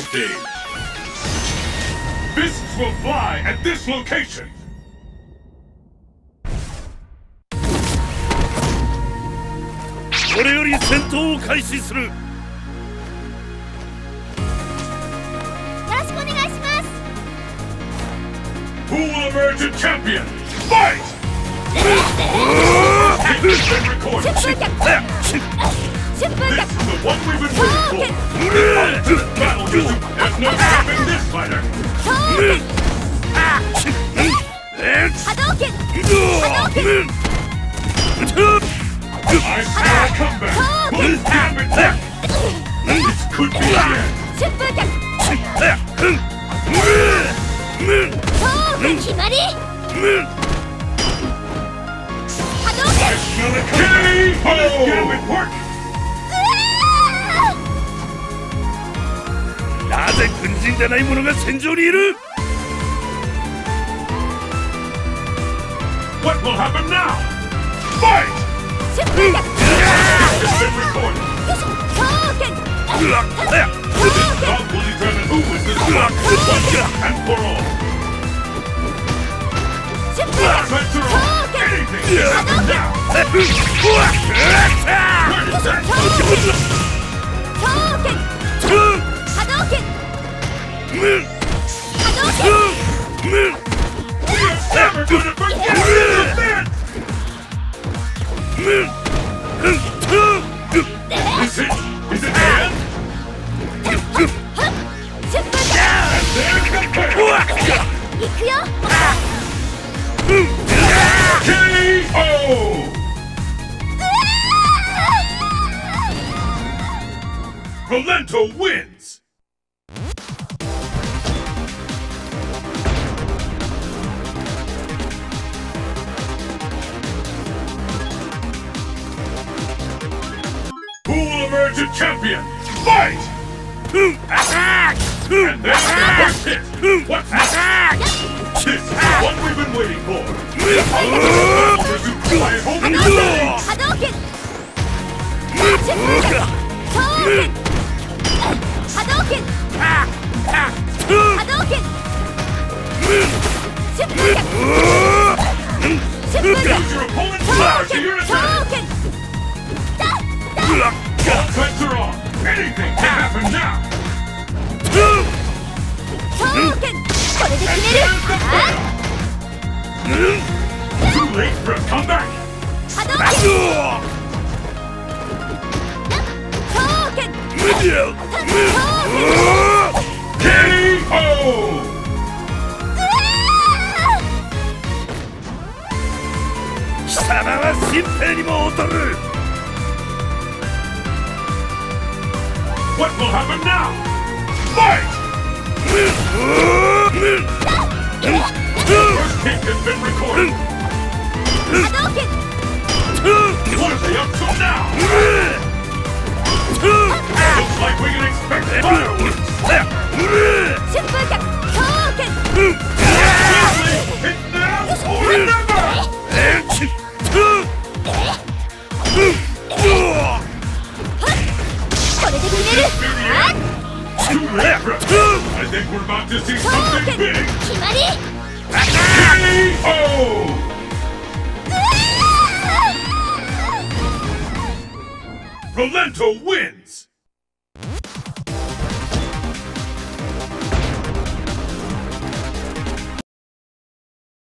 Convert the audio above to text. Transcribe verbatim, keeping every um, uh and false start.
stage. Fists will fly at this location. これより戦闘を開始する。よろしくお願いします。 Who will emerge a champion? Fight! This is the one we've been waiting for. Ultimate battle music. There's no stopping this fighter. Hadouken! I smell a comeback. Please have it back. This could be the end. I smell a comeback. Let's get him at work. なぜ軍人でない者が戦場にいる？ What will happen now? Fight! This has been recorded. This result will determine who is the stronger once and for all. Offense or all, anything can happen now. Where is that? We are never gonna forget this event! Is it? Is it the end? And there's the payoff! K O! Rolento wins! Who will emerge a champion? Fight! Attack! And there's the first hit! What's next? This is the one we've been waiting for! The ultimate pursuit by hope and faith! Hadouken! Hadouken! Hadouken! Use your opponent's power to your advantage! All bets are on! Anything can happen now! And there's the fail! Too late for a comeback! K O! 貴様は新兵にも劣る! What will happen now? Fight! First kick has been recorded. What are they up to now? Looks like we can expect fireworks. It's now or never! Too late, bro. I think we're about to see something big. K O! Rolento wins!